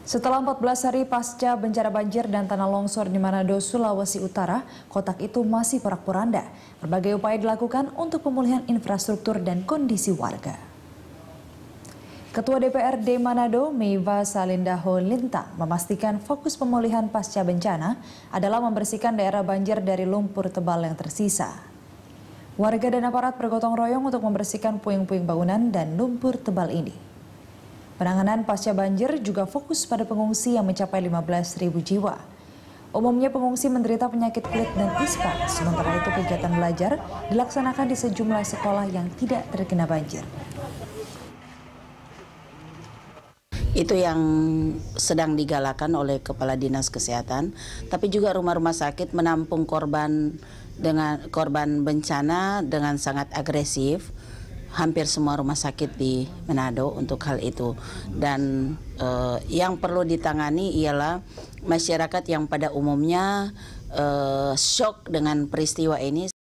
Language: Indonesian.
Setelah 14 hari pasca bencana banjir dan tanah longsor di Manado, Sulawesi Utara, kotak itu masih porak-poranda. Berbagai upaya dilakukan untuk pemulihan infrastruktur dan kondisi warga. Ketua DPRD Manado, Meiva Salindaho Lintang, memastikan fokus pemulihan pasca bencana adalah membersihkan daerah banjir dari lumpur tebal yang tersisa. Warga dan aparat bergotong royong untuk membersihkan puing-puing bangunan dan lumpur tebal ini. Penanganan pasca banjir juga fokus pada pengungsi yang mencapai 15.000 jiwa. Umumnya pengungsi menderita penyakit kulit dan ispa, sementara itu kegiatan belajar dilaksanakan di sejumlah sekolah yang tidak terkena banjir. Itu yang sedang digalakan oleh Kepala Dinas Kesehatan, tapi juga rumah-rumah sakit menampung korban bencana dengan sangat agresif. Hampir semua rumah sakit di Manado untuk hal itu. Dan yang perlu ditangani ialah masyarakat yang pada umumnya shock dengan peristiwa ini.